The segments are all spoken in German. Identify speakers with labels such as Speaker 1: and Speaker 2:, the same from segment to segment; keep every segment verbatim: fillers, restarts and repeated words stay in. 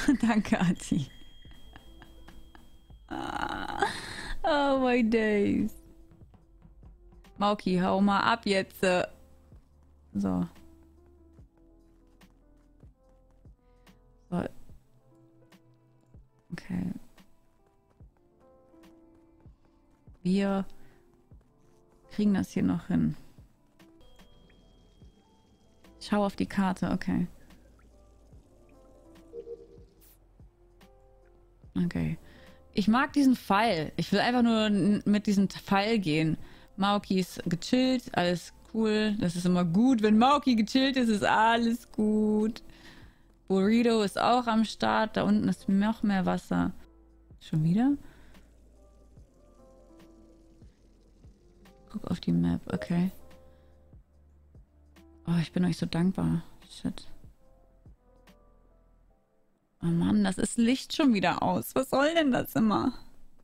Speaker 1: Danke, Ati. Ah. Oh my days. Mauki, hau mal ab jetzt. So. So. Okay. Wir kriegen das hier noch hin. Schau auf die Karte, okay. Okay. Ich mag diesen Pfeil. Ich will einfach nur mit diesem Pfeil gehen. Mauki ist gechillt, alles cool. Das ist immer gut. Wenn Mauki gechillt ist, ist alles gut. Burrito ist auch am Start. Da unten ist noch mehr Wasser. Schon wieder? Guck auf die Map, okay. Oh, ich bin euch so dankbar. Shit. Oh Mann, das ist Licht schon wieder aus. Was soll denn das immer?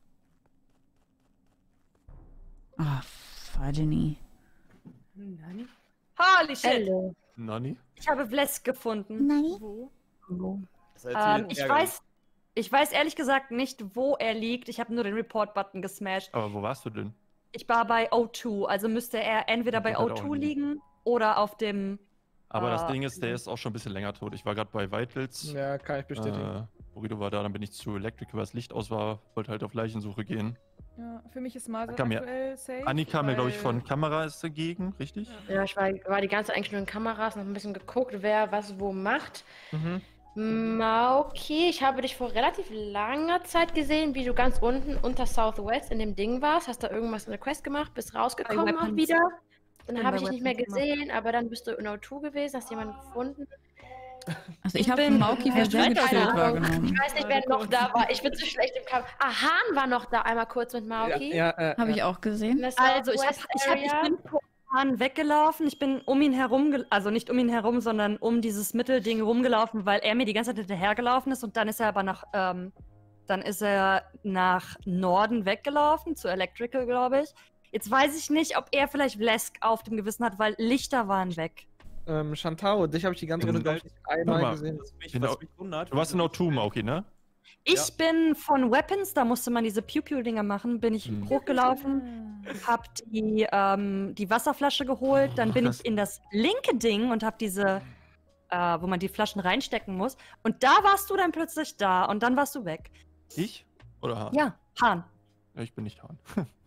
Speaker 1: Ah, oh, Fadini.
Speaker 2: Nani? Holy shit!
Speaker 3: Hello.
Speaker 4: Nani?
Speaker 2: Ich habe Blesk gefunden.
Speaker 3: Nani?
Speaker 2: Wo?
Speaker 3: Wo?
Speaker 2: Ähm, ich weiß, ich weiß ehrlich gesagt nicht, wo er liegt. Ich habe nur den Report-Button gesmashed.
Speaker 4: Aber wo warst du denn?
Speaker 2: Ich war bei O zwei, also müsste er entweder bei O zwei liegen oder auf dem...
Speaker 4: Aber
Speaker 2: äh,
Speaker 4: das Ding ist, der ist auch schon ein bisschen länger tot. Ich war gerade bei Vitals.
Speaker 5: Ja, kann ich bestätigen.
Speaker 4: Äh, Burrito war da, dann bin ich zu Electric, weil das Licht aus war. Wollte halt auf Leichensuche gehen.
Speaker 6: Ja, für mich ist Masa
Speaker 4: Kam mir-
Speaker 6: aktuell safe.
Speaker 4: Anni kam mir, glaube ich,
Speaker 6: weil-
Speaker 4: von Kamera ist dagegen, richtig?
Speaker 3: Ja, ich war, war die ganze Zeit eigentlich nur in Kameras, noch ein bisschen geguckt, wer was wo macht.
Speaker 5: Mhm.
Speaker 3: Mauki, ich habe dich vor relativ langer Zeit gesehen, wie du ganz unten unter Southwest in dem Ding warst. Hast da irgendwas in der Quest gemacht, bist rausgekommen auch
Speaker 2: Weapons.
Speaker 3: wieder. Dann
Speaker 2: Bin
Speaker 3: habe
Speaker 2: bei
Speaker 3: ich dich nicht mehr
Speaker 2: Weapons gemacht.
Speaker 3: gesehen, aber dann bist du in O zwei gewesen, hast jemanden gefunden.
Speaker 1: Also ich habe
Speaker 2: bin-
Speaker 1: Mauki
Speaker 2: Ja,
Speaker 1: für sehr
Speaker 2: keine
Speaker 1: gechillt
Speaker 3: Ahnung.
Speaker 1: wahrgenommen.
Speaker 3: Ich weiß nicht, wer noch da war. Ich bin zu schlecht im Kampf. Ah, Hahn war noch da einmal kurz mit Mauki.
Speaker 5: Ja, äh,
Speaker 1: Habe ich
Speaker 5: ja.
Speaker 1: auch gesehen.
Speaker 3: In der
Speaker 2: Also ich, hab,
Speaker 3: Southwest
Speaker 2: ich, hab, ich
Speaker 3: Area.
Speaker 2: bin vor Hahn weggelaufen. Ich bin um ihn herum, gel- also nicht um ihn herum, sondern um dieses Mittelding rumgelaufen, weil er mir die ganze Zeit hinterhergelaufen ist und dann ist er aber nach, ähm, dann ist er nach Norden weggelaufen, zu Electrical, glaube ich. Jetzt weiß ich nicht, ob er vielleicht Blesk auf dem Gewissen hat, weil Lichter waren weg.
Speaker 5: Ähm, Shantaro, dich habe ich die ganze
Speaker 4: Ähm,
Speaker 5: Runde, glaube ich, nicht
Speaker 4: Guck
Speaker 5: einmal
Speaker 4: mal.
Speaker 5: gesehen.
Speaker 7: Was mich,
Speaker 4: Genau.
Speaker 7: was mich wundert.
Speaker 4: Du warst in O zwei, Mauki, ne?
Speaker 2: Ich bin von Weapons, da musste man diese Pew-Pew-Dinger machen, bin ich
Speaker 4: Hm.
Speaker 2: hochgelaufen, hab die, ähm, die Wasserflasche geholt, dann bin
Speaker 4: das-
Speaker 2: ich in das linke Ding und hab diese, äh, wo man die Flaschen reinstecken muss. Und da warst du dann plötzlich da und dann warst du weg.
Speaker 4: Ich? Oder Hahn?
Speaker 2: Ja, Hahn.
Speaker 4: Ja, ich bin nicht Hahn.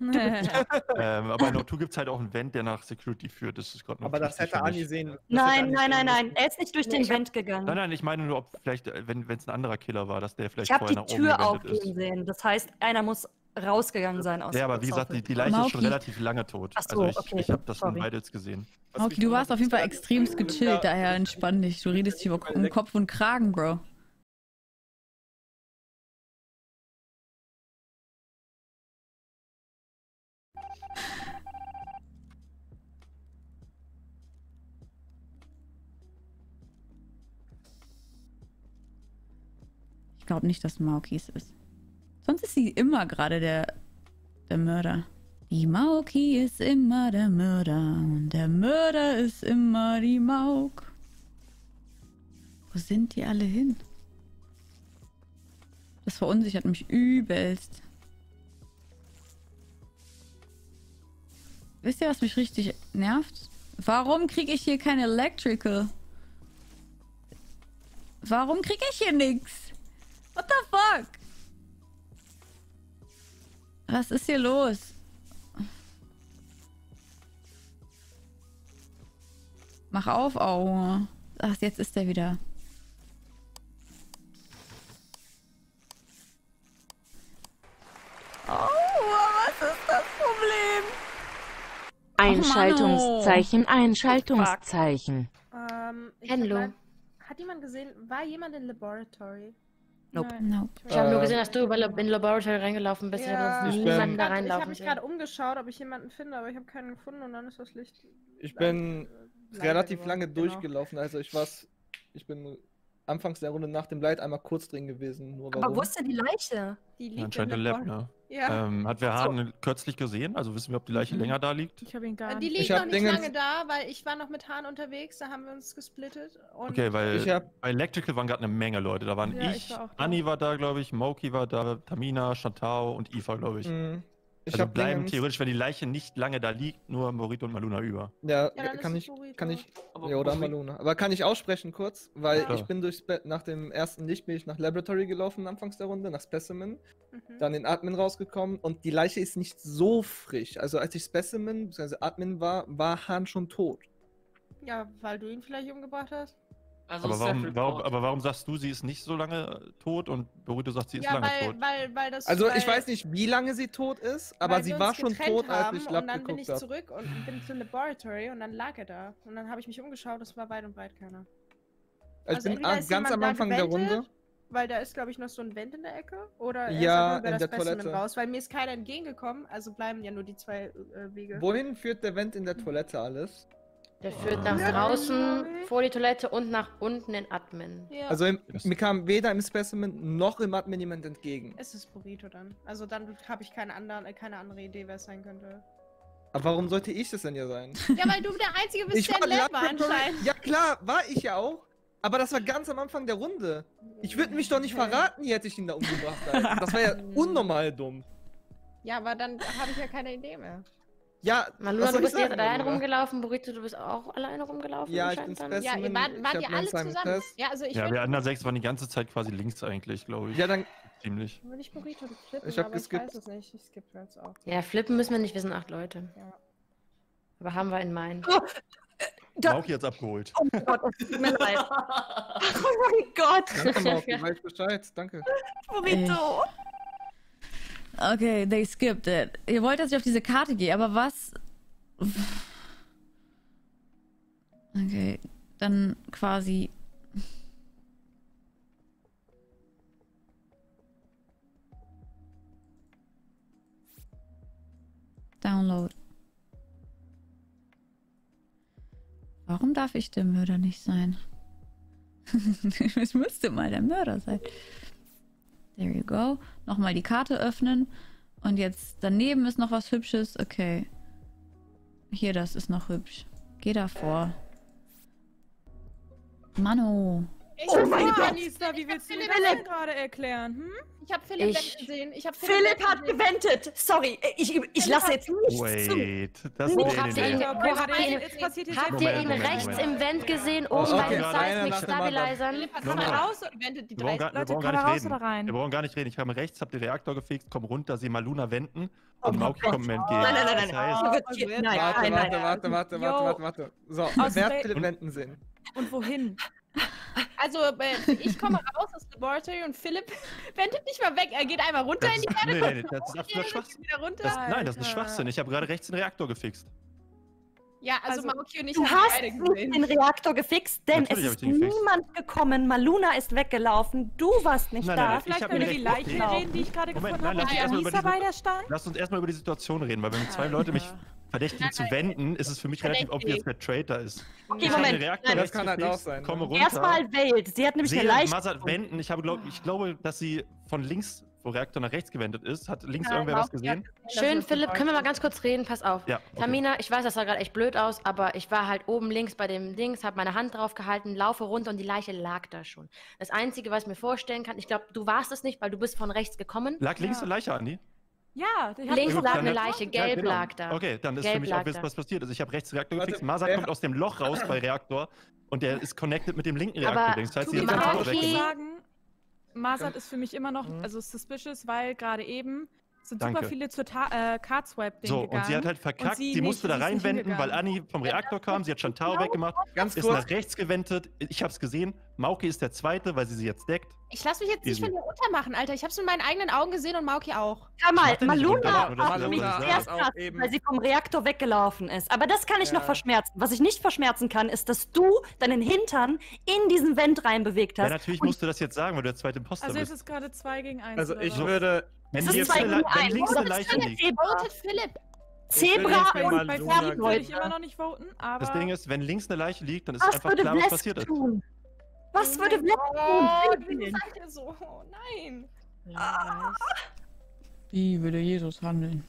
Speaker 4: ähm, aber in O zwei gibt es halt auch einen Vent, der nach Security führt. Das ist gerade noch
Speaker 5: Aber das
Speaker 4: wichtig
Speaker 5: hätte
Speaker 4: für mich.
Speaker 5: Anni sehen. das hätte
Speaker 2: Nein,
Speaker 5: Anni
Speaker 2: nein,
Speaker 5: sehen
Speaker 2: nein, nein,
Speaker 5: müssen.
Speaker 2: er ist nicht durch
Speaker 3: Nee,
Speaker 2: den
Speaker 3: ich hab-
Speaker 2: Vent gegangen.
Speaker 4: Nein, nein, ich meine nur, ob vielleicht, äh, wenn es ein anderer Killer war, dass der vielleicht
Speaker 2: Ich habe die
Speaker 4: vorher nach oben
Speaker 2: Tür
Speaker 4: gewendet
Speaker 2: aufgehen
Speaker 4: ist.
Speaker 2: sehen, das heißt, einer muss rausgegangen sein aus
Speaker 4: Ja, aber wie gesagt, die,
Speaker 2: Southwest.
Speaker 4: die Leiche ist schon
Speaker 1: Mauki.
Speaker 4: relativ lange tot.
Speaker 2: Ach so,
Speaker 4: also ich,
Speaker 2: okay,
Speaker 4: ich habe das von
Speaker 2: sorry.
Speaker 4: Vitals gesehen.
Speaker 7: Was
Speaker 1: Mauki,
Speaker 7: mich
Speaker 1: du
Speaker 7: wundert,
Speaker 1: warst auf jeden Fall
Speaker 7: ist,
Speaker 1: extremst
Speaker 7: ja,
Speaker 1: gechillt, daher entspann dich. Du redest hier über- um Kopf und Kragen, Bro. Ich glaube nicht, dass Mauki es ist. Sonst ist sie immer gerade der, der Mörder. Die Mauki ist immer der Mörder und der Mörder ist immer die Mauk. Wo sind die alle hin? Das verunsichert mich übelst. Wisst ihr, was mich richtig nervt? Warum kriege ich hier kein Electrical? Warum kriege ich hier nichts? What the fuck? Was ist hier los? Mach auf, Auge. Ach, jetzt ist er wieder. Oh, was ist das Problem?
Speaker 8: Einschaltungszeichen, Einschaltungszeichen.
Speaker 6: Ähm, ich
Speaker 3: Hello.
Speaker 6: hab mal- hat jemand gesehen, war jemand in Laboratory?
Speaker 2: Nope.
Speaker 6: Nein.
Speaker 1: Nope.
Speaker 3: Ich habe nur
Speaker 5: Äh,
Speaker 3: gesehen, dass du über Lab- in Laboratory reingelaufen bist. ich
Speaker 6: Ja,
Speaker 3: habe
Speaker 5: ich
Speaker 3: sonst
Speaker 5: bin-
Speaker 3: niemanden da
Speaker 6: ich habe
Speaker 3: reinlaufen
Speaker 6: mich
Speaker 3: sehen.
Speaker 6: gerade umgeschaut, ob ich jemanden finde, aber ich habe keinen gefunden und dann ist das Licht
Speaker 5: Ich bin
Speaker 6: leiser
Speaker 5: relativ
Speaker 6: geworden.
Speaker 5: lange
Speaker 6: Genau.
Speaker 5: durchgelaufen. Also ich war's, ich bin anfangs der Runde nach dem Light einmal kurz drin gewesen. Nur
Speaker 2: Aber
Speaker 5: warum?
Speaker 2: wo ist denn die Leiche?
Speaker 6: Die liegt
Speaker 4: Ja, anscheinend
Speaker 6: im
Speaker 4: im Lab,
Speaker 6: Labor-
Speaker 4: ne?
Speaker 6: Ja.
Speaker 4: Ähm, hat wer Hahn kürzlich gesehen? Also wissen wir, ob die Leiche
Speaker 1: Mhm.
Speaker 4: länger da liegt?
Speaker 6: Ich habe ihn gar
Speaker 5: Äh,
Speaker 6: nicht. Die
Speaker 5: Ich
Speaker 6: liegt
Speaker 5: hab
Speaker 6: noch nicht
Speaker 5: Dingens-
Speaker 6: lange da, weil ich war noch mit Hahn unterwegs, da haben wir uns gesplittet. Und
Speaker 4: Okay, weil
Speaker 5: Ich hab-
Speaker 4: bei Electrical waren gerade eine Menge Leute. Da waren
Speaker 6: Ja, ich
Speaker 4: ich,
Speaker 6: war auch da.
Speaker 4: Anni war da, glaube ich, Moki war da, Tamina, Chantao und Ifa, glaube ich.
Speaker 5: Mhm. Ich
Speaker 4: also
Speaker 5: hab
Speaker 4: bleiben
Speaker 5: Dingens-
Speaker 4: theoretisch, wenn die Leiche nicht lange da liegt, nur Morito und Maluna über.
Speaker 5: Ja,
Speaker 6: Ja, dann
Speaker 5: kann
Speaker 6: ist
Speaker 5: ich,
Speaker 6: es Burrito.
Speaker 5: kann ich,
Speaker 7: Aber
Speaker 5: ja, oder
Speaker 7: Burrito-
Speaker 5: Maluna. Aber kann ich aussprechen kurz? Weil
Speaker 6: Ja.
Speaker 5: ich bin durchs Bett, nach dem ersten Licht bin ich nach Laboratory gelaufen anfangs der Runde, nach Specimen,
Speaker 6: Mhm.
Speaker 5: dann in Admin rausgekommen und die Leiche ist nicht so frisch. Also als ich Specimen, bzw. Admin war, war Hahn schon tot.
Speaker 6: Ja, weil du ihn vielleicht umgebracht hast?
Speaker 7: Also
Speaker 4: Aber warum,
Speaker 7: Self-Report.
Speaker 4: warum, aber warum sagst du, sie ist nicht so lange äh, tot und Burrito sagt, sie ist
Speaker 6: Ja,
Speaker 4: lange
Speaker 6: weil,
Speaker 4: tot?
Speaker 6: weil, weil das.
Speaker 5: Also
Speaker 6: weil,
Speaker 5: ich weiß nicht, wie lange sie tot ist, aber
Speaker 6: weil
Speaker 5: sie
Speaker 6: wir
Speaker 5: war
Speaker 6: uns
Speaker 5: schon
Speaker 6: getrennt
Speaker 5: tot, als
Speaker 6: haben
Speaker 5: ich Lab
Speaker 6: Und dann bin ich
Speaker 5: geguckt habe.
Speaker 6: zurück und bin zum Laboratory und dann lag er da. Und dann habe ich mich umgeschaut, es war weit und breit keiner.
Speaker 5: Also
Speaker 6: also
Speaker 5: ich bin
Speaker 6: entweder
Speaker 5: ah,
Speaker 6: ist
Speaker 5: ganz
Speaker 6: jemand
Speaker 5: am
Speaker 6: da
Speaker 5: Anfang der
Speaker 6: gewendet,
Speaker 5: Runde.
Speaker 6: Weil da ist, glaube ich, noch so ein Vent in der Ecke. Oder er
Speaker 5: Ja,
Speaker 6: ist einfach über
Speaker 5: in
Speaker 6: das
Speaker 5: der
Speaker 6: Specimen
Speaker 5: Toilette.
Speaker 6: raus. Weil mir ist keiner entgegengekommen, also bleiben ja nur die zwei äh, Wege.
Speaker 5: Wohin führt der Vent in der Toilette alles?
Speaker 3: Der führt nach
Speaker 6: Ja.
Speaker 3: draußen, vor die Toilette und nach unten in Admin.
Speaker 6: Ja.
Speaker 5: Also im,
Speaker 4: Das-
Speaker 5: mir kam weder im Specimen noch im Admin jemand entgegen.
Speaker 6: Es ist Burrito dann. Also dann habe ich keine, anderen, äh, keine andere Idee, wer es sein könnte.
Speaker 5: Aber warum sollte ich das denn ja sein?
Speaker 6: Ja, weil du der Einzige bist, der im Lab war
Speaker 5: Laboratory-
Speaker 6: anscheinend.
Speaker 5: Ja klar, war ich ja auch. Aber das war ganz am Anfang der Runde. Ich würde mich doch nicht verraten, hier hätte ich ihn da umgebracht. Alter. Das wäre ja unnormal dumm.
Speaker 6: Ja, aber dann habe ich ja keine Idee mehr.
Speaker 5: Ja,
Speaker 3: Maluna,
Speaker 5: was
Speaker 3: du
Speaker 5: soll ich
Speaker 3: bist jetzt
Speaker 5: sagen,
Speaker 3: alleine
Speaker 5: Maluna?
Speaker 3: rumgelaufen. Burrito, du bist auch alleine rumgelaufen.
Speaker 5: Ja, ich
Speaker 3: anscheinend
Speaker 5: bin
Speaker 3: dann.
Speaker 6: Ja, ihr
Speaker 5: Specimen,
Speaker 6: wart,
Speaker 5: ich
Speaker 6: wart
Speaker 5: hab
Speaker 6: ihr
Speaker 5: meinen
Speaker 6: alle
Speaker 5: Simon
Speaker 6: zusammen?
Speaker 5: Test.
Speaker 6: Ja, also ich
Speaker 4: Ja,
Speaker 6: würde
Speaker 4: wir anderen sechs waren die ganze Zeit quasi links eigentlich, glaube ich.
Speaker 5: Ja, dann,
Speaker 4: Ziemlich.
Speaker 6: würd ich Burrito flippen,
Speaker 5: Ich hab
Speaker 6: aber
Speaker 5: geskippt.
Speaker 6: ich weiß es nicht. Ich skippe jetzt auch.
Speaker 3: Ja, flippen müssen wir nicht, wir sind acht Leute.
Speaker 6: Ja.
Speaker 3: Aber haben wir in Mind.
Speaker 2: Da-
Speaker 4: Mauki hat's abgeholt.
Speaker 2: Oh mein Gott, es tut mir leid. Oh mein Gott.
Speaker 5: danke Mauki, weiß Bescheid, danke.
Speaker 2: Burrito.
Speaker 1: Okay, they skipped it. Ihr wollt, dass ich auf diese Karte gehe, aber was? Okay, dann quasi. Download. Warum darf ich der Mörder nicht sein? Es müsste mal der Mörder sein. There you go. Nochmal die Karte öffnen. Und jetzt daneben ist noch was Hübsches. Okay. Hier, das ist noch hübsch. Geh davor. Mano.
Speaker 6: Ich
Speaker 2: Oh
Speaker 6: hab
Speaker 2: mein
Speaker 6: Philipp-
Speaker 2: Gott.
Speaker 6: Anissa, wie willst du mir
Speaker 2: Philipp.
Speaker 6: das gerade erklären? Hm? Ich habe Philipp
Speaker 3: Ich-
Speaker 6: gesehen. Ich hab
Speaker 2: Philipp hat
Speaker 6: gesehen.
Speaker 2: gewendet. Sorry, ich, ich lasse jetzt nichts zu.
Speaker 4: Wait, das
Speaker 3: Wo
Speaker 4: nee,
Speaker 3: habt
Speaker 4: nee,
Speaker 3: ihr ihn,
Speaker 4: nee.
Speaker 6: Okay,
Speaker 3: wo habt
Speaker 6: warte,
Speaker 3: ihr ihn,
Speaker 6: jetzt passiert hier
Speaker 3: habt
Speaker 6: sehr
Speaker 3: ihr
Speaker 6: viel.
Speaker 3: ihn
Speaker 4: Moment,
Speaker 3: rechts
Speaker 4: Moment.
Speaker 3: im Vent gesehen, oben
Speaker 5: Okay,
Speaker 3: bei den
Speaker 5: gerade einer
Speaker 3: Seismic
Speaker 5: nach dem anderen.
Speaker 3: Stabilizern?
Speaker 6: Philipp hat
Speaker 4: Nochmal.
Speaker 6: Kamera raus und wendet die
Speaker 4: Wir brauchen
Speaker 6: drei
Speaker 4: gar, wir
Speaker 6: Leute.
Speaker 4: brauchen gar
Speaker 6: Kamera
Speaker 4: nicht
Speaker 6: raus
Speaker 4: reden.
Speaker 6: oder rein?
Speaker 4: Wir brauchen gar nicht reden. Ich komme rechts, hab den Reaktor gefixt, komm runter, sehe Maluna wenden
Speaker 2: Oh
Speaker 4: und
Speaker 2: mein
Speaker 4: Mauki
Speaker 2: Gott.
Speaker 4: kommt mir entgegen.
Speaker 2: Nein, nein, nein, nein,
Speaker 4: Das
Speaker 2: nein.
Speaker 4: heißt,
Speaker 2: Hier wird
Speaker 6: Also
Speaker 2: hier-
Speaker 6: jetzt-
Speaker 2: nein,
Speaker 5: Warte,
Speaker 2: nein,
Speaker 5: warte,
Speaker 2: nein.
Speaker 5: warte, warte,
Speaker 6: Yo.
Speaker 5: warte, warte, warte. So,
Speaker 6: Aus
Speaker 5: wer
Speaker 6: wel-
Speaker 5: hat Philipp Wenden sehen?
Speaker 6: Und wohin? Also, äh, ich komme raus aus dem Laboratory und Philipp wendet nicht mal weg. Er geht einmal runter
Speaker 4: das
Speaker 6: in die
Speaker 4: ist, nee, nee, nee, das ist absoluter
Speaker 6: Erde,
Speaker 4: Schwachsinn.
Speaker 6: wieder runter.
Speaker 4: Das, nein, das ist
Speaker 6: Alter.
Speaker 4: Schwachsinn. Ich habe gerade rechts den Reaktor gefixt.
Speaker 6: Ja, also,
Speaker 2: Also,
Speaker 6: Mauki und ich
Speaker 2: Du
Speaker 6: haben
Speaker 2: hast
Speaker 6: beide
Speaker 2: nicht
Speaker 6: gesehen.
Speaker 2: den Reaktor gefixt, denn
Speaker 4: Natürlich hab
Speaker 2: es
Speaker 4: ich
Speaker 2: ist
Speaker 4: den gefixt.
Speaker 2: niemand gekommen. Maluna ist weggelaufen. Du warst nicht
Speaker 4: Nein,
Speaker 2: da.
Speaker 4: nein, nein,
Speaker 6: Vielleicht
Speaker 4: ich hab
Speaker 6: können
Speaker 4: mir
Speaker 6: wir die
Speaker 4: recht-
Speaker 6: Leiche
Speaker 4: okay.
Speaker 6: reden, die ich gerade
Speaker 4: Moment,
Speaker 6: gefunden
Speaker 4: nein,
Speaker 6: habe,
Speaker 4: lass
Speaker 6: weil
Speaker 4: uns erstmal
Speaker 6: Anissa
Speaker 4: über
Speaker 6: bei
Speaker 4: diese-
Speaker 6: der stand.
Speaker 4: Lasst uns erstmal über die Situation reden, weil wenn zwei Leute mich verdächtigen zu wenden, ist es für mich relativ
Speaker 6: Verdächtig.
Speaker 4: obvious, wer Traitor ist.
Speaker 2: Okay,
Speaker 4: Ich habe
Speaker 2: Moment.
Speaker 4: den Reaktor
Speaker 2: Nein,
Speaker 5: das
Speaker 4: rechts
Speaker 5: kann halt
Speaker 4: gefixt,
Speaker 5: auch sein,
Speaker 4: komme
Speaker 5: ne?
Speaker 4: runter.
Speaker 2: Erstmal wählt. Sie hat nämlich eine
Speaker 4: sehe
Speaker 2: Leiche.
Speaker 4: Mazat wenden. Ich, habe, glaub, ich glaube, dass sie von links, wo Reaktor nach rechts gewendet ist, hat links
Speaker 6: Ja,
Speaker 4: irgendwer was
Speaker 6: Mauki
Speaker 4: gesehen?
Speaker 3: Schön, Philipp, können wir mal ganz kurz reden? Pass auf.
Speaker 4: Ja, okay.
Speaker 3: Tamina, ich weiß, das sah gerade echt blöd aus, aber ich war halt oben links bei dem Dings, habe meine Hand drauf gehalten, laufe runter und die Leiche lag da schon. Das Einzige, was ich mir vorstellen kann, ich glaube, du warst es nicht, weil du bist von rechts gekommen.
Speaker 4: Lag links
Speaker 6: Ja.
Speaker 4: eine Leiche, Andi?
Speaker 6: Ja, die hat
Speaker 3: Links
Speaker 4: gut,
Speaker 3: lag
Speaker 4: dann-
Speaker 3: eine Leiche, gelb
Speaker 4: Ja, genau.
Speaker 3: lag da.
Speaker 4: Okay, dann ist
Speaker 3: Gelb
Speaker 4: für mich
Speaker 3: lag
Speaker 4: obvious,
Speaker 3: da.
Speaker 4: was passiert ist. Ich habe rechts Reaktor
Speaker 5: Warte,
Speaker 4: gefixt. Masa
Speaker 5: wer-
Speaker 4: kommt aus dem Loch raus bei Reaktor und der ist connected mit dem linken
Speaker 3: Aber
Speaker 4: Reaktor. Das heißt, sie
Speaker 3: du
Speaker 4: ist den
Speaker 3: Mauki-
Speaker 4: Tower
Speaker 6: Ich muss
Speaker 4: weggemacht.
Speaker 6: sagen, Masat ist für mich immer noch
Speaker 5: Mhm.
Speaker 6: also suspicious, weil gerade eben sind
Speaker 4: Danke.
Speaker 6: super viele zur Ta äh, Card Swipe Ding
Speaker 4: So,
Speaker 6: gegangen.
Speaker 4: und sie hat halt verkackt.
Speaker 6: sie
Speaker 4: Sie,
Speaker 6: nicht,
Speaker 4: musste da
Speaker 6: sie ist nicht
Speaker 4: reinwenden, weil
Speaker 6: hingegangen.
Speaker 4: Anni vom Reaktor kam. Sie hat Chantao weggemacht,
Speaker 5: Ganz
Speaker 4: ist
Speaker 5: kurz.
Speaker 4: nach rechts gewendet. Ich hab's gesehen. Mauki ist der Zweite, weil sie sie jetzt deckt.
Speaker 6: Ich lasse mich jetzt nicht
Speaker 4: Easy.
Speaker 6: von dir untermachen, Alter. Ich hab's mit meinen eigenen Augen gesehen und Mauki auch.
Speaker 2: Hör mal,
Speaker 4: Macht er nicht runter,
Speaker 2: Maluna
Speaker 4: nur dass
Speaker 2: hat
Speaker 4: er
Speaker 2: mich
Speaker 4: das
Speaker 2: zuerst
Speaker 5: sagt.
Speaker 2: krass,
Speaker 5: Eben.
Speaker 2: weil sie vom Reaktor weggelaufen ist. Aber das kann ich
Speaker 5: Ja.
Speaker 2: noch verschmerzen. Was ich nicht verschmerzen kann, ist, dass du deinen Hintern in diesen Vent reinbewegt
Speaker 4: Ja,
Speaker 2: hast.
Speaker 4: natürlich
Speaker 2: Und
Speaker 4: musst du das jetzt sagen, weil du der zweite Imposter
Speaker 6: Also es
Speaker 4: bist.
Speaker 6: ist gerade zwei gegen eins.
Speaker 5: Also
Speaker 6: oder
Speaker 5: ich
Speaker 6: was?
Speaker 5: würde.
Speaker 4: Wenn,
Speaker 2: es
Speaker 4: hier
Speaker 2: ist
Speaker 4: jetzt
Speaker 2: zwei
Speaker 4: eine
Speaker 2: gegen
Speaker 4: Le- wenn
Speaker 2: eins.
Speaker 4: links
Speaker 2: Oder
Speaker 4: eine
Speaker 2: bist
Speaker 4: Leiche
Speaker 2: du eine
Speaker 4: liegt.
Speaker 2: Zebra?
Speaker 6: Votet Philipp.
Speaker 5: Ich will
Speaker 2: Zebra
Speaker 5: jetzt mal
Speaker 2: und
Speaker 5: Maluna
Speaker 6: Bei
Speaker 5: Luna
Speaker 6: Philipp würde ich
Speaker 5: geben.
Speaker 6: immer noch nicht voten, aber...
Speaker 4: Das Ding ist, wenn links eine Leiche liegt, dann ist
Speaker 2: Was
Speaker 4: einfach
Speaker 2: würde
Speaker 4: klar, was
Speaker 2: Blesk
Speaker 4: passiert ist.
Speaker 2: tun? Was
Speaker 6: Oh
Speaker 2: würde
Speaker 6: mein
Speaker 2: Blesk
Speaker 6: Gott,
Speaker 2: tun?
Speaker 6: wieso seid ihr so? Oh nein.
Speaker 3: Ja, weiß.
Speaker 1: Wie würde Jesus handeln?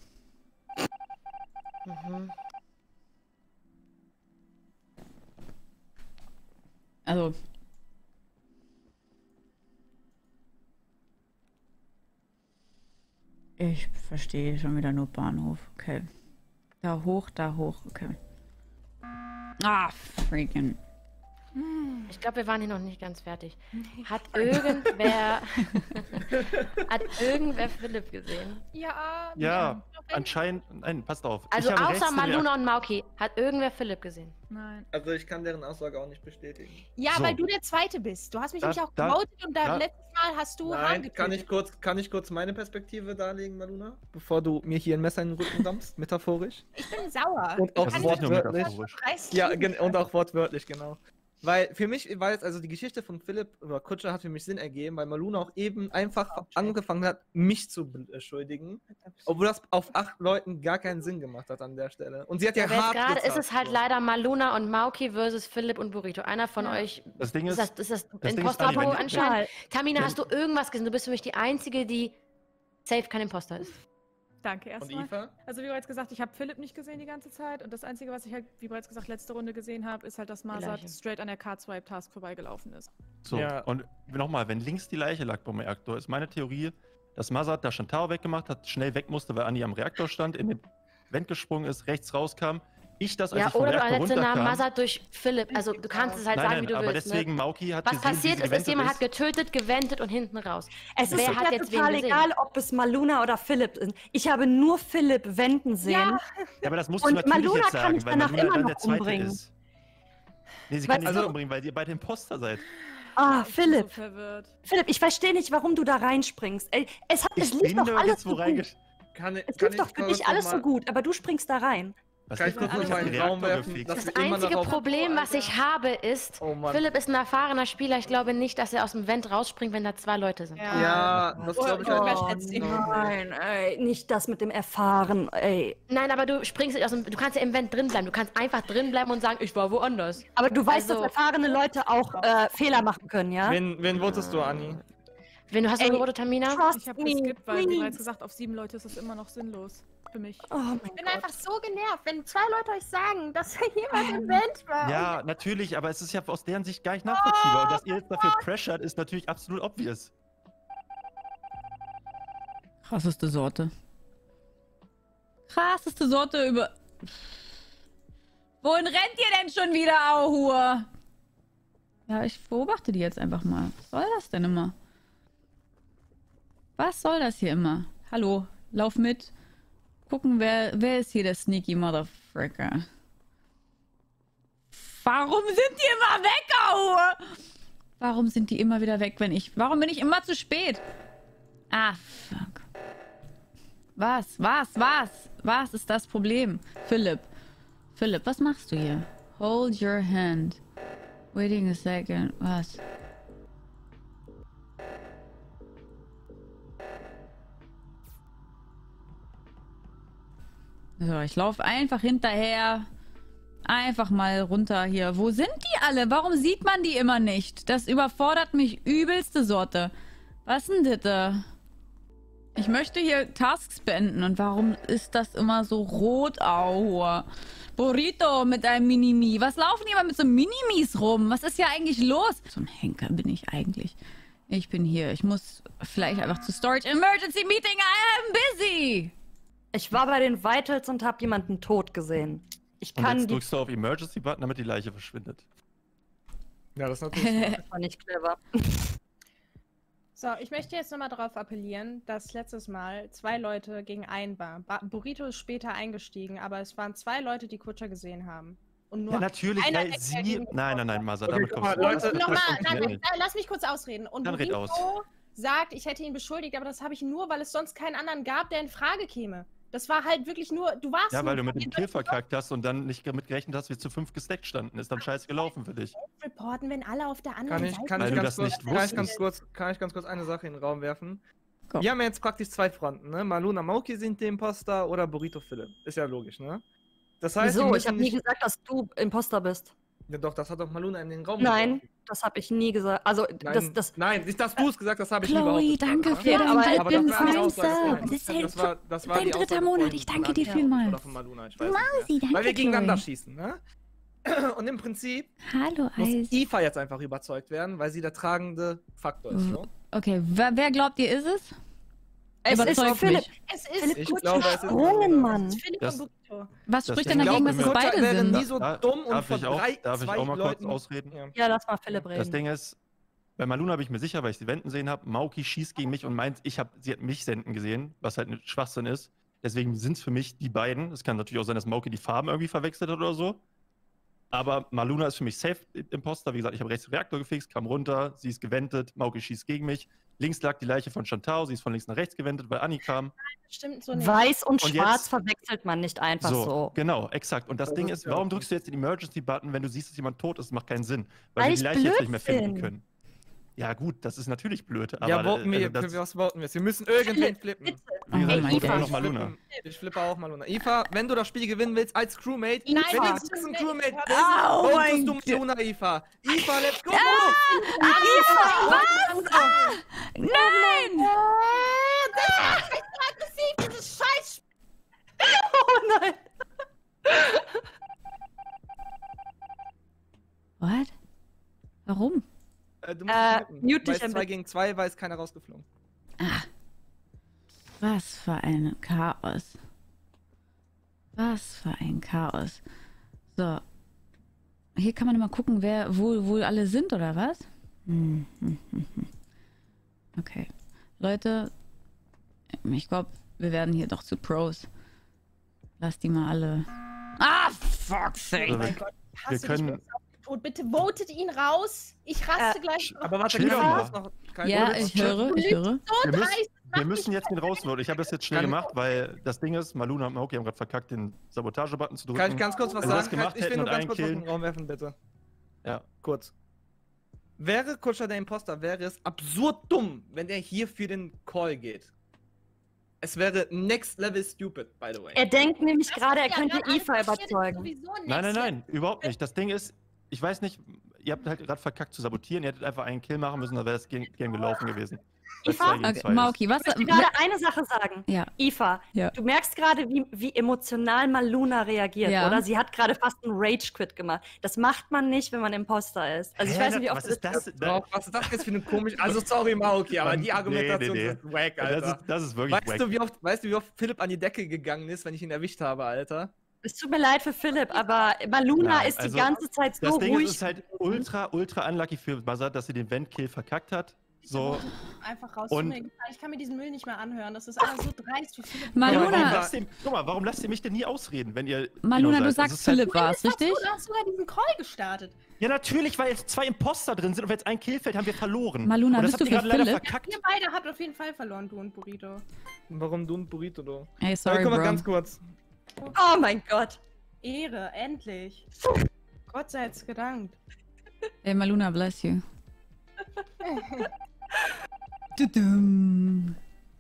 Speaker 3: Mhm.
Speaker 1: Also. Ich verstehe schon wieder nur Bahnhof. Okay. Da hoch, da hoch. Okay. Ah, freaking.
Speaker 3: Ich glaube, wir waren hier noch nicht ganz fertig. Hat irgendwer. Hat irgendwer Philipp gesehen?
Speaker 6: Ja,
Speaker 4: Ja, anscheinend. Nein, passt auf.
Speaker 3: Also
Speaker 4: ich habe
Speaker 3: außer
Speaker 4: rechts den
Speaker 3: Maluna und Mauki. Hat irgendwer Philipp gesehen?
Speaker 6: Nein.
Speaker 5: Also ich kann deren Aussage auch nicht bestätigen.
Speaker 6: Ja,
Speaker 4: So.
Speaker 6: weil du der Zweite bist. Du hast mich
Speaker 4: Da-
Speaker 6: nämlich auch
Speaker 4: da-
Speaker 6: gewotet und da
Speaker 4: da-
Speaker 6: letztes Mal hast du Hahn
Speaker 5: Nein, kann ich,
Speaker 6: getötet.
Speaker 5: kurz, kann ich kurz meine Perspektive darlegen, Maluna? Bevor du mir hier ein Messer in den Rücken dampfst, metaphorisch.
Speaker 6: Ich bin sauer.
Speaker 5: Und auch
Speaker 4: Das ist nicht nur
Speaker 5: wortwörtlich.
Speaker 4: metaphorisch.
Speaker 6: Reißt
Speaker 5: Ja,
Speaker 6: du
Speaker 5: gen-
Speaker 6: mich
Speaker 5: und
Speaker 6: an.
Speaker 5: auch wortwörtlich, genau. Weil für mich war jetzt also die Geschichte von Philipp über Kutscher hat für mich Sinn ergeben, weil Maluna auch eben einfach angefangen hat, mich zu beschuldigen, obwohl das auf acht Leuten gar keinen Sinn gemacht hat an der Stelle. Und sie hat ja
Speaker 3: Aber jetzt
Speaker 5: hart
Speaker 3: gerade ist
Speaker 5: gezahlt,
Speaker 3: es halt
Speaker 5: so.
Speaker 3: leider Maluna und Mauki versus Philipp und Burrito. Einer von
Speaker 6: Ja.
Speaker 3: euch.
Speaker 4: Das Ding
Speaker 3: Ist
Speaker 4: ist,
Speaker 3: das, ist das,
Speaker 4: das Ding ist,
Speaker 3: Imposter-Abo
Speaker 4: Anni, wenn-
Speaker 3: anscheinend? Tamina,
Speaker 4: wenn-
Speaker 3: hast du irgendwas gesehen? Du bist für mich die Einzige, die safe kein Imposter ist.
Speaker 6: Danke
Speaker 5: Und
Speaker 6: erstmal.
Speaker 5: Eva?
Speaker 6: Also wie bereits gesagt, ich habe Philipp nicht gesehen die ganze Zeit und das Einzige, was ich halt, wie bereits gesagt, letzte Runde gesehen habe, ist halt, dass Mazat
Speaker 3: Leiche.
Speaker 6: straight an der Card-Swipe-Task vorbeigelaufen ist.
Speaker 4: so.
Speaker 5: Ja.
Speaker 4: Und nochmal, wenn links die Leiche lag beim Reaktor, ist meine Theorie, dass Mazat da Shantaro weggemacht hat, schnell weg musste, weil Anni am Reaktor stand, in den Vent gesprungen ist, rechts rauskam. Ich das, als
Speaker 3: Ja,
Speaker 4: ich vom
Speaker 3: oder du
Speaker 4: Reaktor
Speaker 3: letzte Namen
Speaker 4: runterkam.
Speaker 3: Mazat durch Philipp. Also du kannst es halt
Speaker 4: Nein,
Speaker 3: sagen,
Speaker 4: nein,
Speaker 3: wie du
Speaker 4: aber
Speaker 3: willst.
Speaker 4: deswegen,
Speaker 3: Ne?
Speaker 4: Mauki hat
Speaker 3: Was
Speaker 4: gesehen, wie
Speaker 3: passiert
Speaker 4: sie
Speaker 3: ist, ist,
Speaker 4: gewendet
Speaker 3: jemand hat
Speaker 4: ist.
Speaker 3: getötet, gewendet und hinten raus.
Speaker 2: Es ist
Speaker 3: Wer
Speaker 2: mir
Speaker 3: hat jetzt wen
Speaker 2: total
Speaker 3: gesehen?
Speaker 2: egal, ob es Maluna oder Philipp ist. Ich habe nur Philipp wenden sehen.
Speaker 6: Ja.
Speaker 4: Ja, aber das musst
Speaker 2: Und
Speaker 4: du natürlich
Speaker 2: Maluna
Speaker 4: jetzt
Speaker 2: kann
Speaker 4: sagen,
Speaker 2: ich
Speaker 4: weil
Speaker 2: danach
Speaker 4: Maluna
Speaker 2: immer
Speaker 4: dann
Speaker 2: noch
Speaker 4: der Zweite
Speaker 2: umbringen.
Speaker 4: ist. Nee, sie
Speaker 2: Weil-
Speaker 4: kann dich
Speaker 2: also-
Speaker 4: nicht umbringen, weil ihr beide Imposter seid.
Speaker 2: Ah,
Speaker 6: Ich bin
Speaker 2: Philipp.
Speaker 6: so verwirrt.
Speaker 2: Philipp, ich verstehe nicht, warum du da reinspringst. Ey, es, hat, es
Speaker 4: Ich
Speaker 2: lief
Speaker 4: bin
Speaker 2: doch alles
Speaker 4: nirgendwo
Speaker 2: so gut.
Speaker 4: reingesch...
Speaker 5: Kann, ich-
Speaker 2: Es
Speaker 5: kann
Speaker 2: lief
Speaker 5: ich
Speaker 2: doch für
Speaker 5: kurz
Speaker 2: dich alles
Speaker 5: noch
Speaker 2: so
Speaker 5: mal-
Speaker 2: gut, aber du springst da rein.
Speaker 4: Was
Speaker 5: Kann ich
Speaker 4: liegt
Speaker 5: kurz
Speaker 4: denn
Speaker 5: noch mal
Speaker 4: an
Speaker 5: in den
Speaker 4: dem
Speaker 5: Raum
Speaker 4: Reaktor
Speaker 5: werfen,
Speaker 4: gefixt?
Speaker 5: dass
Speaker 3: Das
Speaker 5: wir immer
Speaker 3: einzige
Speaker 5: darauf...
Speaker 3: Problem, was ich habe, ist,
Speaker 5: Oh Mann.
Speaker 3: Philipp ist ein erfahrener Spieler. Ich glaube nicht, dass er aus dem Vent rausspringt, wenn da zwei Leute sind.
Speaker 5: Ja, das
Speaker 6: Oh,
Speaker 5: glaube ich
Speaker 6: oh,
Speaker 5: halt
Speaker 6: oh,
Speaker 5: nicht.
Speaker 6: ihn.
Speaker 2: Nein, ey, nicht das mit dem Erfahren, ey.
Speaker 3: Nein, aber du springst nicht aus dem. Du kannst ja im Vent drin bleiben. Du kannst einfach drin bleiben und sagen, ich war woanders.
Speaker 2: Aber du weißt,
Speaker 3: Also-
Speaker 2: dass erfahrene Leute auch äh, Fehler machen können, ja?
Speaker 5: Wen, wen votest du, Anni?
Speaker 3: Wenn du hast
Speaker 2: Ey,
Speaker 3: du eine Tamina?
Speaker 2: Trust
Speaker 6: Ich habe
Speaker 2: me,
Speaker 6: geskippt, weil wie
Speaker 2: please.
Speaker 6: bereits gesagt, auf sieben Leute ist es immer noch sinnlos. Für mich.
Speaker 2: Oh mein
Speaker 6: Ich bin
Speaker 2: Gott.
Speaker 6: einfach so genervt, wenn zwei Leute euch sagen, dass jemand im Vent war.
Speaker 4: Ja, natürlich, aber es ist ja aus deren Sicht gar nicht nachvollziehbar. Und dass ihr jetzt dafür pressured, ist natürlich absolut obvious.
Speaker 1: Krasseste Sorte. Krasseste Sorte über... Wohin rennt ihr denn schon wieder, Auhur? Ja, ich beobachte die jetzt einfach mal. Was soll das denn immer? Was soll das hier immer? Hallo, lauf mit. Gucken, wer, wer ist hier der sneaky Motherfricker? Warum sind die immer weg, Auhur? Warum sind die immer wieder weg, wenn ich... Warum bin ich immer zu spät? Ah, fuck. Was? Was? Was? Was ist das Problem? Philipp. Philipp, was machst du hier? Hold your hand. Waiting a second. Was? So, ich laufe einfach hinterher. Einfach mal runter hier. Wo sind die alle? Warum sieht man die immer nicht? Das überfordert mich übelste Sorte. Was denn das da? Ich möchte hier Tasks beenden. Und warum ist das immer so rot? Au. Burrito mit einem Minimi. Was laufen die immer mit so Minimis rum? Was ist hier eigentlich los? So ein Henker bin ich eigentlich. Ich bin hier. Ich muss vielleicht einfach zu Storage Emergency Meeting. I am busy.
Speaker 2: Ich war bei den Vitals und habe jemanden tot gesehen. Ich
Speaker 4: Und
Speaker 2: kann
Speaker 4: jetzt
Speaker 2: die...
Speaker 4: drückst du auf Emergency-Button, damit die Leiche verschwindet.
Speaker 5: Ja, das ist natürlich...
Speaker 2: Das war nicht clever.
Speaker 6: So, ich möchte jetzt nochmal darauf appellieren, dass letztes Mal zwei Leute gegen einen waren. Ba Burrito ist später eingestiegen, aber es waren zwei Leute, die Kutscher gesehen haben. Und nur
Speaker 4: Ja, natürlich,
Speaker 6: einer
Speaker 4: weil
Speaker 6: Eck
Speaker 4: sie...
Speaker 6: dagegen
Speaker 4: Nein, nein, nein, Masa,
Speaker 5: Okay,
Speaker 4: damit
Speaker 5: guck
Speaker 4: kommst
Speaker 5: mal,
Speaker 4: du
Speaker 5: Leute,
Speaker 4: das- das
Speaker 6: Nochmal,
Speaker 4: funktioniert
Speaker 6: nein, nein,
Speaker 4: nicht.
Speaker 6: nein, lass mich kurz ausreden. Und
Speaker 4: Dann red
Speaker 6: Burrito sagt, ich hätte ihn beschuldigt, aber das habe ich nur, weil es sonst keinen anderen gab, der in Frage käme. Das war halt wirklich nur, du warst
Speaker 4: Ja,
Speaker 6: nur
Speaker 4: weil du mit dem
Speaker 6: ihr
Speaker 4: Kill
Speaker 6: sollt
Speaker 4: verkackt hast und dann nicht damit gerechnet hast, wie zu fünf gesteckt standen. Ist dann scheiße gelaufen für dich.
Speaker 6: reporten, wenn alle auf der anderen
Speaker 5: Kann ich,
Speaker 6: Seite
Speaker 5: kann
Speaker 4: Weil
Speaker 5: ich
Speaker 4: du
Speaker 5: ganz
Speaker 4: das
Speaker 5: kurz,
Speaker 4: nicht
Speaker 5: kann ich ganz
Speaker 4: wusstest.
Speaker 5: kurz, kann ich ganz kurz eine Sache in den Raum werfen?
Speaker 1: Go.
Speaker 5: Wir haben ja jetzt praktisch zwei Fronten, ne? Maluna Mauki sind die Imposter oder Burrito Philipp. Ist ja logisch, ne? Das heißt, wir
Speaker 2: Wieso? Ich
Speaker 5: müssen
Speaker 2: habe nie
Speaker 5: nicht,
Speaker 2: gesagt, dass du Imposter bist.
Speaker 5: Ja doch, das hat doch Maluna in den Raum
Speaker 2: Nein,
Speaker 5: geworfen.
Speaker 2: das habe ich nie gesagt. Also,
Speaker 5: Nein,
Speaker 2: das, das,
Speaker 5: nein, nicht, dass du es gesagt hast, das habe ich nie
Speaker 1: Chloe,
Speaker 5: behauptet.
Speaker 1: danke
Speaker 5: ne?
Speaker 1: für
Speaker 2: Ja,
Speaker 1: dein
Speaker 2: aber-
Speaker 5: aber das war die Aussage
Speaker 1: Sub.
Speaker 5: von-
Speaker 1: Das ist
Speaker 5: das war, das war
Speaker 1: dein
Speaker 5: die
Speaker 1: dritter
Speaker 5: Aussage
Speaker 1: Monat.
Speaker 5: von-
Speaker 1: Ich
Speaker 5: von
Speaker 1: danke dir
Speaker 5: Anja
Speaker 1: vielmals.
Speaker 5: Oder von Maluna, ich weiß nicht
Speaker 1: Mausi,
Speaker 5: mehr.
Speaker 1: danke,
Speaker 5: Weil wir gegeneinander
Speaker 1: Chloe.
Speaker 5: schießen, ne? Und im Prinzip
Speaker 1: Hallo,
Speaker 5: muss
Speaker 1: Eis.
Speaker 5: Eva jetzt einfach überzeugt werden, weil sie der tragende Faktor ist.
Speaker 1: Mhm.
Speaker 5: So.
Speaker 1: Okay, wer, wer glaubt ihr ist es?
Speaker 2: es ist
Speaker 1: Überzeugt
Speaker 2: Philipp.
Speaker 1: mich.
Speaker 6: Es
Speaker 2: Philipp
Speaker 6: ist
Speaker 5: Ich glaube, es ist
Speaker 2: Sprungen, Mann.
Speaker 6: Es ist Philipp
Speaker 4: Das-
Speaker 6: und Burrito.
Speaker 1: Was
Speaker 4: Das
Speaker 1: spricht
Speaker 4: Ding
Speaker 1: denn dagegen,
Speaker 4: glaubt
Speaker 1: dass es
Speaker 4: mir.
Speaker 1: beide
Speaker 5: Kutscher wäre
Speaker 1: sind?
Speaker 5: nie so
Speaker 4: Da-
Speaker 5: dumm und
Speaker 4: darf
Speaker 5: von
Speaker 4: ich auch-
Speaker 5: drei,
Speaker 4: darf ich
Speaker 5: zwei
Speaker 4: auch mal kurz
Speaker 5: Leuten...
Speaker 4: ausreden?
Speaker 5: Ja.
Speaker 2: Ja, lass mal Philipp reden.
Speaker 4: Das Ding ist, bei Maluna bin ich mir sicher, weil ich sie wenden sehen habe. Mauki schießt gegen mich und meint, ich hab, sie hat mich senden gesehen, was halt ein Schwachsinn ist. Deswegen sind es für mich die beiden. Es kann natürlich auch sein, dass Mauki die Farben irgendwie verwechselt hat oder so. Aber Maluna ist für mich safe Imposter. Wie gesagt, ich habe rechts den Reaktor gefixt, kam runter, sie ist gewendet, Mauki schießt gegen mich. Links lag die Leiche von Chantal, sie ist von links nach rechts gewendet, weil Anni kam.
Speaker 6: Stimmt so nicht.
Speaker 2: Weiß und,
Speaker 4: Und
Speaker 2: schwarz
Speaker 4: jetzt-
Speaker 2: verwechselt man nicht einfach so.
Speaker 4: So, genau, exakt. Und das,
Speaker 5: Das
Speaker 4: Ding
Speaker 5: ist
Speaker 4: ist,
Speaker 5: ja
Speaker 4: warum
Speaker 5: auch
Speaker 4: drückst du jetzt den Emergency-Button, wenn du siehst, dass jemand tot ist? Das macht keinen Sinn. Weil,
Speaker 2: Weil
Speaker 4: wir
Speaker 2: ich
Speaker 4: die Leiche jetzt nicht mehr
Speaker 2: blöd
Speaker 4: finden
Speaker 2: bin.
Speaker 4: können. Ja gut, das ist natürlich blöd. Aber
Speaker 5: Ja, voten wir,
Speaker 4: äh, das,
Speaker 5: für was voten wir? Wir müssen irgendwen flippen.
Speaker 2: Bitte.
Speaker 4: wie gesagt,
Speaker 1: Oh
Speaker 4: ich
Speaker 1: mein
Speaker 4: vote
Speaker 1: Gott.
Speaker 4: immer noch
Speaker 5: Ich
Speaker 4: Maluna.
Speaker 5: flippe- Ich flippe auch Maluna. Eva, wenn du das Spiel gewinnen willst als Crewmate,
Speaker 6: Nein,
Speaker 5: wenn
Speaker 6: Eva.
Speaker 5: jetzt ein Crewmate bist,
Speaker 1: Au,
Speaker 5: votest
Speaker 1: mein
Speaker 5: du
Speaker 1: Gott.
Speaker 5: Maluna, Eva. Eva, let's go!
Speaker 1: Nein!
Speaker 6: Dieses Scheiß.
Speaker 2: Oh nein.
Speaker 1: What? Warum?
Speaker 5: Äh, du musst
Speaker 2: Äh,
Speaker 5: flippen.
Speaker 2: mute
Speaker 5: Weil
Speaker 2: dich
Speaker 5: es
Speaker 2: ein
Speaker 5: zwei
Speaker 2: bisschen.
Speaker 5: gegen zwei, weil es keiner rausgeflogen.
Speaker 1: Was für ein Chaos. Was für ein Chaos. So. Hier kann man mal gucken, wer, wo, wo alle sind, oder was? Hm, hm, hm, hm. Okay. Leute, ich glaube, wir werden hier doch zu Pros. Lass die mal alle. Ah, fuck's sake.
Speaker 4: Also,
Speaker 6: Mein
Speaker 4: wir,
Speaker 6: Gott,
Speaker 4: wir
Speaker 6: hasse dich
Speaker 4: können.
Speaker 6: jetzt auf den Tod. Bitte votet ihn raus. Ich raste
Speaker 2: Äh,
Speaker 6: gleich.
Speaker 5: Aber warte,
Speaker 4: Chill
Speaker 5: kann
Speaker 4: doch
Speaker 5: ich
Speaker 4: mal.
Speaker 5: noch kein
Speaker 1: Ja,
Speaker 5: Bullet
Speaker 1: ich
Speaker 5: noch-
Speaker 1: höre, ich höre.
Speaker 6: So
Speaker 4: Wir müssen,
Speaker 6: dreist.
Speaker 4: wir müssen jetzt den rausvoten. Ich habe das jetzt schnell
Speaker 5: Kann-
Speaker 4: gemacht, weil das Ding ist, Maluna und Mauki haben gerade verkackt, den Sabotage-Button zu drücken.
Speaker 5: Kann ich ganz kurz was
Speaker 4: Wenn wir das
Speaker 5: sagen?
Speaker 4: gemacht
Speaker 5: ich will
Speaker 4: hätten
Speaker 5: nur
Speaker 4: und
Speaker 5: ganz
Speaker 4: einen
Speaker 5: kurz was in
Speaker 4: killen.
Speaker 5: den Raum werfen, bitte.
Speaker 4: Ja.
Speaker 5: Kurz. Wäre Kutscher der Imposter, wäre es absurd dumm, wenn er hier für den Call geht. Es wäre next level stupid, by the way.
Speaker 2: Er denkt nämlich gerade, er
Speaker 6: Ja,
Speaker 2: könnte
Speaker 6: dann
Speaker 2: Eva
Speaker 6: passiert
Speaker 2: überzeugen.
Speaker 6: sowieso nichts.
Speaker 4: Nein, nein, nein, überhaupt nicht. Das Ding ist, ich weiß nicht, ihr habt halt gerade verkackt zu sabotieren. Ihr hättet einfach einen Kill machen müssen, dann wäre es gern, gern gelaufen gewesen. Weil es
Speaker 2: Eva?
Speaker 4: zwei gegen
Speaker 1: Okay,
Speaker 4: zwei ist.
Speaker 1: Mauki, was?
Speaker 2: Ich möchte gerade eine Sache sagen.
Speaker 1: Ja.
Speaker 2: Eva,
Speaker 1: Ja.
Speaker 2: du merkst gerade, wie, wie emotional Maluna reagiert,
Speaker 1: Ja.
Speaker 2: oder? Sie hat gerade fast einen Rage-Quit gemacht. Das macht man nicht, wenn man Imposter ist. Also ich
Speaker 4: Hä,
Speaker 2: weiß nicht, wie oft
Speaker 4: was
Speaker 2: du
Speaker 4: ist das?
Speaker 5: Wow, was ist das jetzt für eine komische... Also sorry, Maoki, aber die
Speaker 4: Nee,
Speaker 5: Argumentation
Speaker 4: nee, nee.
Speaker 5: ist wack,
Speaker 4: Das
Speaker 5: Alter.
Speaker 4: ist, das ist wirklich
Speaker 5: Weißt
Speaker 4: wack.
Speaker 5: du, wie oft, weißt du, wie oft Philipp an die Decke gegangen ist, wenn ich ihn erwischt habe, Alter?
Speaker 2: Es tut mir leid für Philipp, aber Maluna
Speaker 4: Nein,
Speaker 2: ist die
Speaker 4: also,
Speaker 2: ganze Zeit so
Speaker 4: Das Ding
Speaker 2: ruhig.
Speaker 4: ist, es ist halt ultra, ultra unlucky für Buzzard, dass sie den Vent-Kill verkackt hat. So.
Speaker 6: Einfach raus.
Speaker 4: Und-
Speaker 6: Tut mir gefallen. Ich kann mir diesen Müll nicht mehr anhören. Das ist alles so dreist. Wie viele
Speaker 1: Maluna-
Speaker 4: Guck mal, warum lasst ihr, guck mal, warum lasst ihr mich denn nie ausreden, wenn ihr.
Speaker 1: Maluna,
Speaker 4: Inno
Speaker 1: du
Speaker 4: seid? Das
Speaker 1: sagst
Speaker 4: ist halt-
Speaker 1: Philipp war es,
Speaker 6: Du
Speaker 1: richtig?
Speaker 6: hast sogar diesen Call gestartet.
Speaker 4: Ja, natürlich, weil jetzt zwei Imposter drin sind und wenn jetzt ein Kill fällt, haben wir verloren.
Speaker 1: Maluna,
Speaker 4: und das
Speaker 1: bist du
Speaker 4: habt ihr
Speaker 1: für
Speaker 4: gerade leider
Speaker 1: Philipp?
Speaker 4: verkackt.
Speaker 6: Ihr beide habt auf jeden Fall verloren, du und Burrito.
Speaker 5: Warum du und Burrito, du?
Speaker 1: Ey,
Speaker 5: Sorry,
Speaker 1: sorry,
Speaker 5: guck mal
Speaker 1: Bro.
Speaker 5: ganz kurz.
Speaker 2: Oh mein Gott.
Speaker 6: Ehre, endlich. Gott sei es gedankt.
Speaker 1: Ey, Maluna, bless you. Tudum.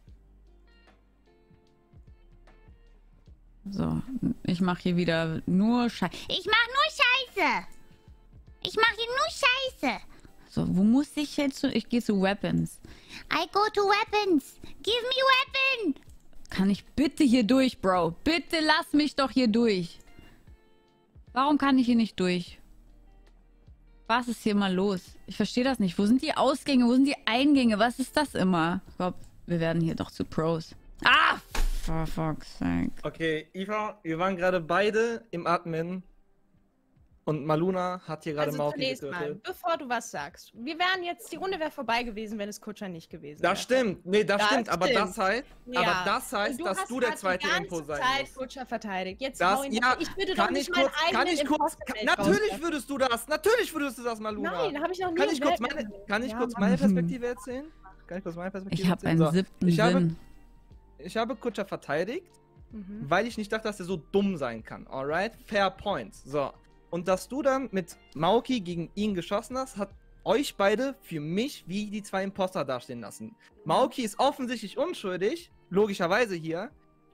Speaker 1: So, ich mache hier wieder nur Scheiße.
Speaker 7: Ich mach nur Scheiße. Ich mach hier nur Scheiße.
Speaker 1: So, wo muss ich jetzt? zu- Ich gehe zu Weapons.
Speaker 7: I go to weapons. Give me weapon.
Speaker 1: Kann ich bitte hier durch, Bro? Bitte lass mich doch hier durch. Warum kann ich hier nicht durch? Was ist hier mal los? Ich verstehe das nicht. Wo sind die Ausgänge? Wo sind die Eingänge? Was ist das immer? Ich glaube, wir werden hier doch zu Pros. Ah! For fuck's sake.
Speaker 5: Okay, Eva, wir waren gerade beide im Admin und Maluna hat hier gerade
Speaker 6: Also
Speaker 5: Mauki
Speaker 6: zunächst mal,
Speaker 5: getötet.
Speaker 6: bevor du was sagst. Wir wären jetzt, die Runde wäre vorbei gewesen, wenn es Kutscher nicht gewesen wäre.
Speaker 5: Das stimmt, nee, das,
Speaker 6: Das
Speaker 5: stimmt, aber
Speaker 6: stimmt.
Speaker 5: das heißt,
Speaker 6: Ja.
Speaker 5: aber das heißt,
Speaker 6: Und
Speaker 5: dass
Speaker 6: hast
Speaker 5: du der
Speaker 6: grad
Speaker 5: zweite
Speaker 6: die ganze
Speaker 5: Info sein
Speaker 6: Zeit
Speaker 5: musst.
Speaker 6: Kutscher verteidigt. Jetzt
Speaker 5: Das,
Speaker 6: hau ihn
Speaker 5: ja,
Speaker 6: doch- ich würde doch
Speaker 5: kann
Speaker 6: nicht
Speaker 5: ich kurz,
Speaker 6: meinen
Speaker 5: kann
Speaker 6: eigenen
Speaker 5: ich kurz,
Speaker 6: Imposter-Welt
Speaker 5: natürlich
Speaker 6: rauswerfen.
Speaker 5: würdest du das, natürlich würdest du das, Maluna.
Speaker 6: Nein, habe ich noch nie
Speaker 5: Kann ich kurz
Speaker 6: erwähnt.
Speaker 5: meine, kann ich
Speaker 6: Ja,
Speaker 5: kurz
Speaker 6: Mann.
Speaker 5: meine Perspektive erzählen? Kann ich kurz meine Perspektive
Speaker 1: Ich habe
Speaker 5: erzählen?
Speaker 1: einen
Speaker 5: So,
Speaker 1: siebten
Speaker 5: ich habe,
Speaker 1: Sinn.
Speaker 5: ich habe Kutscher verteidigt,
Speaker 6: Mhm.
Speaker 5: weil ich nicht dachte, dass er so dumm sein kann. Alright? Fair point. So. Und dass du dann mit Mauki gegen ihn geschossen hast, hat euch beide für mich wie die zwei Imposter dastehen lassen. Mauki ist offensichtlich unschuldig, logischerweise hier,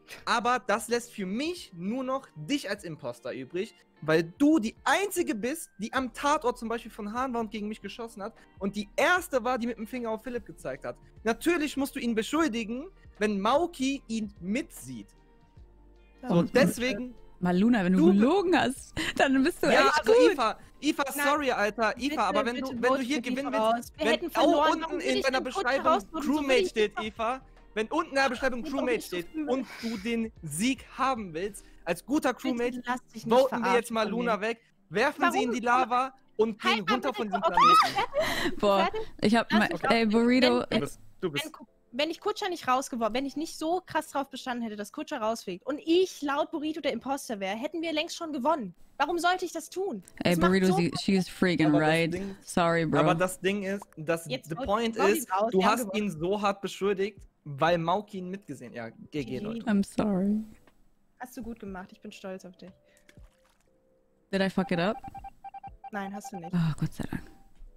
Speaker 5: Aber das lässt für mich nur noch dich als Imposter übrig, weil du die Einzige bist, die am Tatort zum Beispiel von Hahn war und gegen mich geschossen hat und die Erste war, die mit dem Finger auf Philipp gezeigt hat. Natürlich musst du ihn beschuldigen, wenn Mauki ihn mitsieht. So, deswegen...
Speaker 1: Maluna, wenn du,
Speaker 5: Du-
Speaker 1: gelogen hast, dann bist du
Speaker 5: Ja,
Speaker 1: echt
Speaker 5: also
Speaker 1: gut.
Speaker 5: Ifa, Ifa,
Speaker 6: Nein.
Speaker 5: sorry, Alter, Ifa,
Speaker 6: Bitte,
Speaker 5: aber wenn
Speaker 6: bitte
Speaker 5: du, wenn du
Speaker 6: vote
Speaker 5: hier
Speaker 6: für Eva
Speaker 5: gewinnen
Speaker 6: raus.
Speaker 5: willst,
Speaker 6: Wir
Speaker 5: wenn
Speaker 6: hätten
Speaker 5: auch
Speaker 6: verloren, warum
Speaker 5: unten
Speaker 6: würde
Speaker 5: in
Speaker 6: ich
Speaker 5: deiner
Speaker 6: den Coach
Speaker 5: Beschreibung
Speaker 6: herausvoten? So würde
Speaker 5: Crewmate
Speaker 6: ich
Speaker 5: steht,
Speaker 6: Eva-
Speaker 5: Eva, wenn unten in der Beschreibung
Speaker 6: Das ist doch
Speaker 5: Crewmate
Speaker 6: nicht so
Speaker 5: steht
Speaker 6: viel.
Speaker 5: und du den Sieg haben willst, als guter Crewmate,
Speaker 6: Bitte lass dich nicht
Speaker 5: voten wir jetzt
Speaker 6: verarschen
Speaker 5: mal
Speaker 6: von
Speaker 5: Luna
Speaker 6: mir.
Speaker 5: weg, werfen sie in
Speaker 6: Warum?
Speaker 5: die Lava und gehen
Speaker 6: Halt mal
Speaker 5: runter
Speaker 6: bitte,
Speaker 5: von diesem
Speaker 6: okay,
Speaker 5: Planeten.
Speaker 1: Boah,
Speaker 6: fertig?
Speaker 1: ich hab,
Speaker 6: Lass
Speaker 1: mein,
Speaker 6: mich
Speaker 1: ey,
Speaker 6: raus.
Speaker 1: Burrito,
Speaker 6: Wenn-
Speaker 5: Du bist, du bist.
Speaker 6: Wenn, wenn ich Kutscher nicht rausgeworfen, wenn ich nicht so krass drauf bestanden hätte, dass Kutscher rausfliegt und ich laut Burrito der Imposter wäre, hätten wir längst schon gewonnen. Warum sollte ich das tun?
Speaker 1: ey,
Speaker 6: Das macht
Speaker 1: Burrito,
Speaker 6: so
Speaker 1: sie, she's freaking
Speaker 5: Aber das
Speaker 1: right.
Speaker 5: Ding-
Speaker 1: Sorry, Bro.
Speaker 5: Aber das Ding ist, das,
Speaker 6: Jetzt
Speaker 5: the
Speaker 6: vote-
Speaker 5: point
Speaker 6: vote
Speaker 5: ist,
Speaker 6: ihn raus,
Speaker 5: du
Speaker 6: wir haben
Speaker 5: hast ihn so hart beschuldigt, weil Mauki ihn mitgesehen. Ja, G G, Leute.
Speaker 1: I'm sorry.
Speaker 6: Hast du gut gemacht, ich bin stolz auf dich.
Speaker 1: Did I fuck it up?
Speaker 6: Nein, hast du nicht.
Speaker 1: Oh, Gott sei Dank.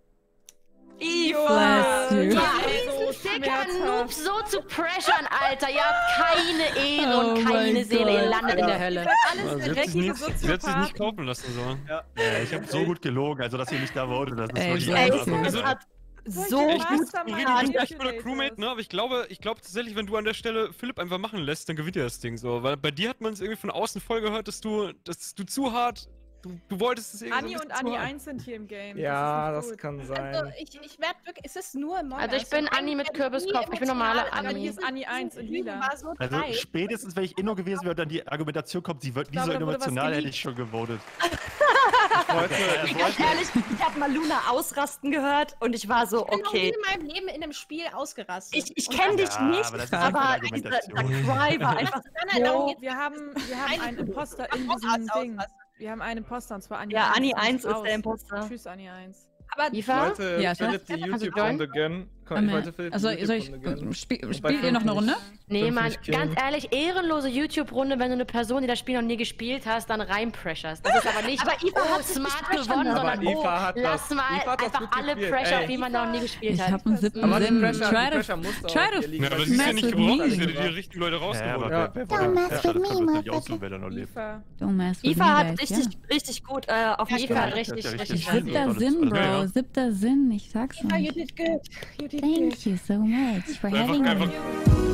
Speaker 6: Ja,
Speaker 1: Bless you.
Speaker 6: ja,
Speaker 3: Diesen
Speaker 6: so
Speaker 3: dicker
Speaker 6: schmerzhaft.
Speaker 3: Noob so zu pressern, Alter. Ihr habt keine Ehre
Speaker 1: Oh
Speaker 3: und keine
Speaker 1: mein
Speaker 3: Seele. Ihr
Speaker 1: Gott.
Speaker 3: landet in der Hölle.
Speaker 9: Ja,
Speaker 6: Alles
Speaker 9: sie hat sich
Speaker 6: dreckige
Speaker 9: nicht, sie hat sich nicht
Speaker 6: Soziopathen.
Speaker 9: kaufen lassen, so.
Speaker 5: Ja.
Speaker 4: Ja, ich habe so gut gelogen, also dass ihr nicht da votet, das ist
Speaker 1: Ey,
Speaker 4: wirklich
Speaker 1: Ey,
Speaker 4: krass.
Speaker 3: es
Speaker 9: Also,
Speaker 3: hat
Speaker 6: Solche
Speaker 3: so
Speaker 9: Ich
Speaker 3: gut
Speaker 6: Mastermind-
Speaker 9: rede
Speaker 3: getan.
Speaker 9: nicht gleich über
Speaker 6: Manipulators.
Speaker 9: Crewmate, ne? Aber ich glaube, ich glaube tatsächlich, wenn du an der Stelle Philipp einfach machen lässt, dann gewinnt er das Ding so. Weil bei dir hat man es irgendwie von außen voll gehört, dass du, dass du zu hart, du, du wolltest es irgendwie
Speaker 10: Anni
Speaker 9: so ein
Speaker 10: und
Speaker 9: bisschen
Speaker 10: Anni
Speaker 9: zu hart.
Speaker 10: eins sind hier im Game.
Speaker 5: Ja,
Speaker 10: das
Speaker 5: das
Speaker 10: ist
Speaker 5: kann
Speaker 6: Also,
Speaker 5: sein.
Speaker 6: ich, ich werde wirklich, es ist nur Among
Speaker 3: Also ich
Speaker 6: Us
Speaker 3: bin
Speaker 6: und
Speaker 3: Anni
Speaker 6: eigentlich
Speaker 3: mit
Speaker 6: werd
Speaker 3: Kürbiskopf,
Speaker 6: nie
Speaker 3: ich bin normale
Speaker 6: emotional,
Speaker 3: Anni.
Speaker 6: aber
Speaker 10: Hier ist Anni eins in lila.
Speaker 6: war so
Speaker 4: Also
Speaker 6: dreist.
Speaker 4: spätestens, wenn ich Inno gewesen wäre, dann die Argumentation kommt, sie wird nie
Speaker 10: glaube,
Speaker 4: so
Speaker 10: da wurde was
Speaker 4: emotional, hätte
Speaker 10: geleakt.
Speaker 4: ich schon gewotet.
Speaker 5: Wollte,
Speaker 2: Ganz ehrlich, ich habe Maluna ausrasten gehört und ich war so,
Speaker 6: Ich bin noch nie
Speaker 2: okay.
Speaker 6: in meinem Leben in einem Spiel ausgerastet.
Speaker 2: Ich, ich
Speaker 6: Und
Speaker 2: kenne dich
Speaker 4: Ja,
Speaker 2: nicht,
Speaker 4: aber das ist
Speaker 2: aber,
Speaker 4: keine
Speaker 2: dieser,
Speaker 4: Argumentation.
Speaker 2: dieser Cry war einfach
Speaker 6: Nein, nein, darum
Speaker 10: Jo,
Speaker 6: geht's
Speaker 10: wir haben, wir haben einen Imposter in
Speaker 6: Ausrasten,
Speaker 10: diesem Ding.
Speaker 6: ausrasten.
Speaker 10: Wir haben einen Imposter und zwar Anni
Speaker 2: Ja,
Speaker 10: eins.
Speaker 2: Anni
Speaker 10: Die ist
Speaker 2: eins ist
Speaker 10: raus.
Speaker 2: der Imposter.
Speaker 10: Tschüss, Anni eins.
Speaker 6: Aber
Speaker 3: Eva?
Speaker 5: wollte
Speaker 1: Ja,
Speaker 5: Philipp die
Speaker 3: Kannst du
Speaker 5: YouTube-Runde gönnen. Komm, Ich wollte Philipp die
Speaker 1: Also, soll ich,
Speaker 5: YouTube-Runde gönnen.
Speaker 1: spiel,
Speaker 5: bei
Speaker 1: spielt ihr noch eine Runde?
Speaker 3: Nee, Mann,
Speaker 5: fünfzig Killen.
Speaker 3: ganz ehrlich, ehrenlose YouTube-Runde, wenn du eine Person, die das Spiel noch nie gespielt hast, dann reinpressurst. Das ist aber nicht,
Speaker 2: Aber Eva
Speaker 3: oh,
Speaker 2: hat sich
Speaker 3: smart
Speaker 2: nicht pressern
Speaker 3: gewonnen,
Speaker 2: lassen.
Speaker 3: sondern,
Speaker 5: Aber Eva
Speaker 3: oh,
Speaker 5: hat das-
Speaker 3: lass mal
Speaker 5: Eva hat das
Speaker 3: einfach
Speaker 5: gut
Speaker 3: alle
Speaker 5: gespielt.
Speaker 3: Pressure,
Speaker 5: Ey.
Speaker 3: auf wie man noch nie gespielt
Speaker 1: Ich
Speaker 3: hat.
Speaker 1: hab einen siebten
Speaker 5: Aber die
Speaker 1: Sinn.
Speaker 5: Pressure,
Speaker 1: Try
Speaker 5: die
Speaker 1: to,
Speaker 5: Pressure musste
Speaker 1: try
Speaker 5: auch
Speaker 1: to
Speaker 5: hier liegen.
Speaker 9: Ja, aber
Speaker 1: Mess
Speaker 9: sie ist ja nicht
Speaker 1: with
Speaker 9: gebrochen,
Speaker 1: me.
Speaker 9: sie hat die richtigen Leute
Speaker 4: Ja, aber
Speaker 9: rausgeholt.
Speaker 4: wer, wer
Speaker 7: Don't
Speaker 4: wollte
Speaker 7: mess
Speaker 4: Pressure,
Speaker 7: with
Speaker 4: das
Speaker 7: me,
Speaker 4: kann natürlich auch so,
Speaker 7: motherfucker.
Speaker 4: wer da noch lebt.
Speaker 10: Eva.
Speaker 1: Don't mess with
Speaker 2: Eva
Speaker 1: me,
Speaker 2: hat
Speaker 1: guys,
Speaker 2: richtig,
Speaker 1: ja.
Speaker 2: richtig gut äh, auf mich
Speaker 3: Eva,
Speaker 2: gehört.
Speaker 3: richtig,
Speaker 4: Ja,
Speaker 3: richtig
Speaker 4: richtig.
Speaker 3: stark.
Speaker 1: Siebter
Speaker 4: alles-
Speaker 1: Sinn,
Speaker 4: alles-
Speaker 1: Bro.
Speaker 9: ja, ja.
Speaker 1: Siebter Sinn. Ich sag's
Speaker 6: Eva, you
Speaker 1: euch.
Speaker 6: did good. You did
Speaker 7: Thank
Speaker 6: good.
Speaker 7: you so much for
Speaker 9: Einfach,
Speaker 7: having
Speaker 9: einfach,
Speaker 7: me.